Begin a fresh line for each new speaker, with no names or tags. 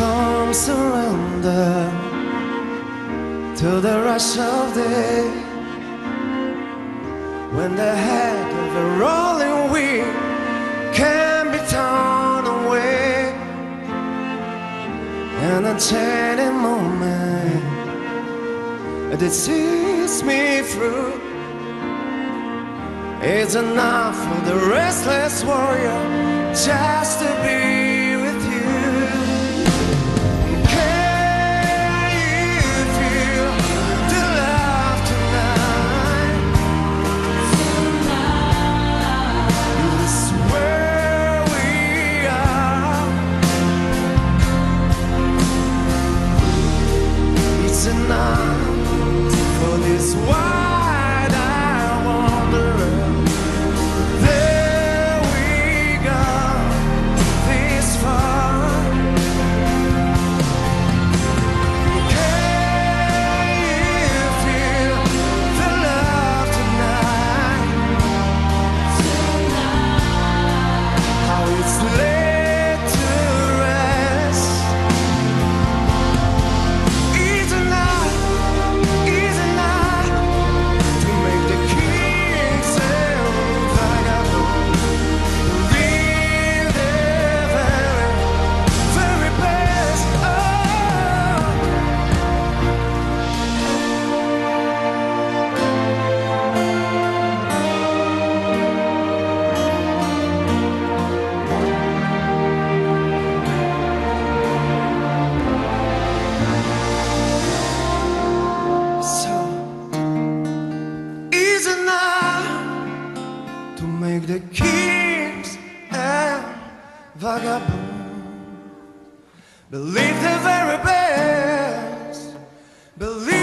come surrender to the rush of day, when the head of a rolling wheel can be torn away, an enchanting moment that sees me through. It's enough for the restless warrior just to be with you. Can you feel the love tonight? This is where we are. It's enough for this wide-eyed wanderer. Make the kings and vagabonds believe the very best. Believe